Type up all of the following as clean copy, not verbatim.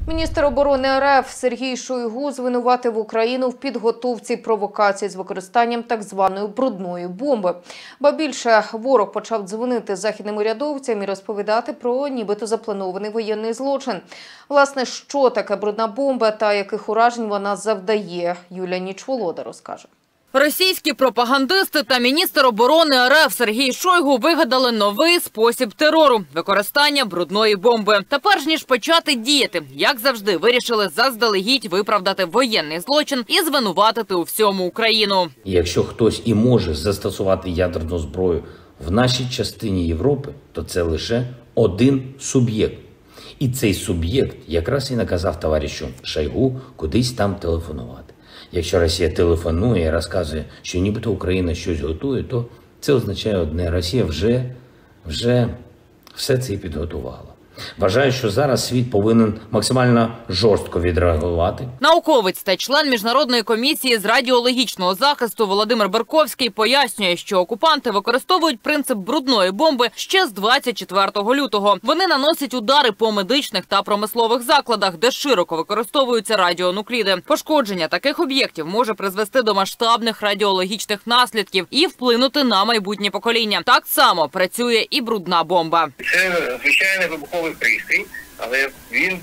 Міністр оборони РФ Сергій Шойгу звинуватив Україну в підготовці провокацій з використанням так званої брудної бомби. Ба більше, ворог почав дзвонити західним урядовцям і розповідати про нібито запланований воєнний злочин. Власне, що таке брудна бомба та яких уражень вона завдає, Юлія Нічволода розкаже. Російські пропагандисти та міністр оборони РФ Сергій Шойгу вигадали новий спосіб терору – використання брудної бомби. Та перш ніж почати діяти, як завжди, вирішили заздалегідь виправдати воєнний злочин і звинуватити у всьому Україну. Якщо хтось і може застосувати ядерну зброю в нашій частині Європи, то це лише один суб'єкт. І цей суб'єкт якраз і наказав товаришу Шойгу кудись там телефонувати. Якщо Росія телефонує і розказує, що нібито Україна щось готує, то це означає одне – Росія вже все це і підготувала. Вважаю, що зараз світ повинен максимально жорстко відреагувати. Науковець та член Міжнародної комісії з радіологічного захисту Володимир Берковський пояснює, що окупанти використовують принцип брудної бомби ще з 24 лютого. Вони наносять удари по медичних та промислових закладах, де широко використовуються радіонукліди. Пошкодження таких об'єктів може призвести до масштабних радіологічних наслідків і вплинути на майбутнє покоління. Так само працює і брудна бомба. Це звичайний вибуховий пристрій, але він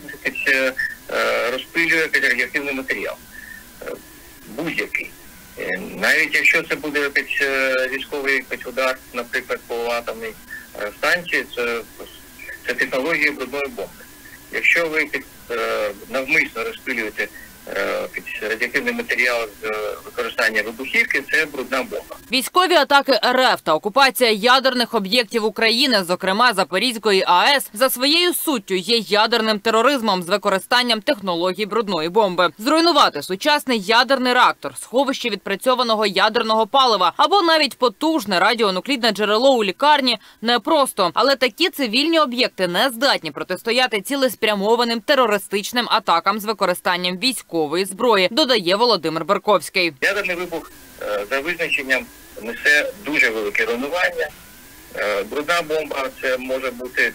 розпилює радіоактивний матеріал. Будь-який. Навіть якщо це буде військовий удар, наприклад, по атомній станції, це технологія брудної бомби. Якщо ви навмисно розпилюєте радіоактивний матеріал з використання вибухівки, це брудна бомба. Військові атаки РФ та окупація ядерних об'єктів України, зокрема Запорізької АЕС, за своєю суттю є ядерним тероризмом з використанням технологій брудної бомби. Зруйнувати сучасний ядерний реактор, сховище відпрацьованого ядерного палива або навіть потужне радіонуклідне джерело у лікарні непросто. Але такі цивільні об'єкти не здатні протистояти цілеспрямованим терористичним атакам з використанням військової зброї, додає Володимир Берковський. Ядерний вибух за визначенням несе дуже велике руйнування. Брудна бомба – це може бути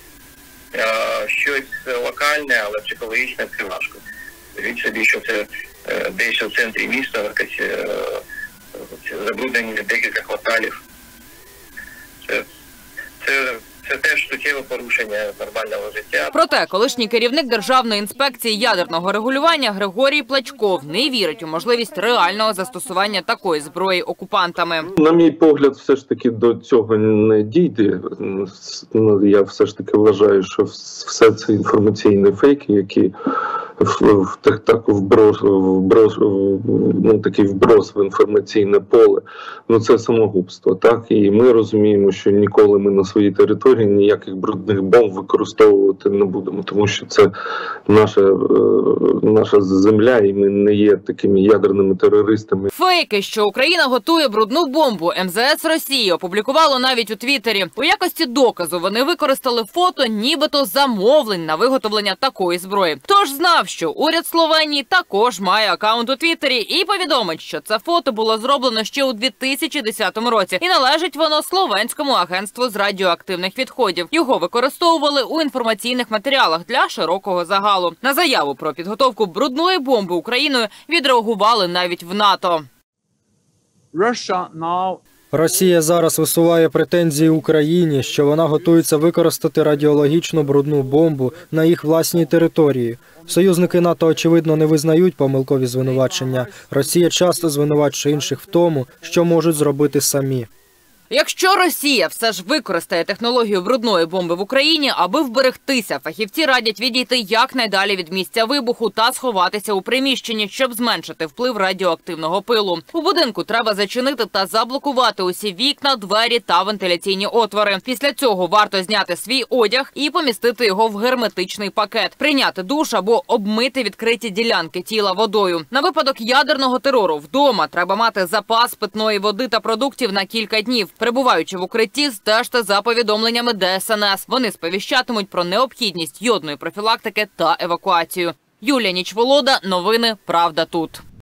щось локальне, але психологічне – це важко. Від собі, що це десь у центрі міста, забруднені декілька кварталів. Це теж суттєве порушення нормального життя. Проте колишній керівник Державної інспекції ядерного регулювання Григорій Плачков не вірить у можливість реального застосування такої зброї окупантами. На мій погляд, все ж таки до цього не дійде. Я все ж таки вважаю, що все це інформаційні фейки, які такий вброс в інформаційне поле. Це самогубство, так? І ми розуміємо, що ніколи ми на своїй території ніяких брудних бомб використовувати не будемо, тому що це наша земля, і ми не є такими ядерними терористами. Фейки, що Україна готує брудну бомбу, МЗС Росії опублікувало навіть у Твіттері. У якості доказу вони використали фото нібито замовлень на виготовлення такої зброї. Тож знав, що уряд Словенії також має акаунт у Твіттері і повідомить, що це фото було зроблено ще у 2010 році і належить воно Словенському агентству з радіоактивних відходів. Його використовували у інформаційних матеріалах для широкого загалу. На заяву про підготовку брудної бомби Україною відреагували навіть в НАТО. Росія зараз висуває претензії Україні, що вона готується використати радіологічну брудну бомбу на їх власній території. Союзники НАТО, очевидно, не визнають помилкові звинувачення. Росія часто звинувачує інших в тому, що можуть зробити самі. Якщо Росія все ж використає технологію брудної бомби в Україні, аби вберегтися, фахівці радять відійти якнайдалі від місця вибуху та сховатися у приміщенні, щоб зменшити вплив радіоактивного пилу. У будинку треба зачинити та заблокувати усі вікна, двері та вентиляційні отвори. Після цього варто зняти свій одяг і помістити його в герметичний пакет, прийняти душ або обмити відкриті ділянки тіла водою. На випадок ядерного терору вдома треба мати запас питної води та продуктів на кілька днів. Перебуваючи в укритті, стежте за повідомленнями ДСНС. Вони сповіщатимуть про необхідність йодної профілактики та евакуацію. Юлія Нічволода, новини «Правда тут».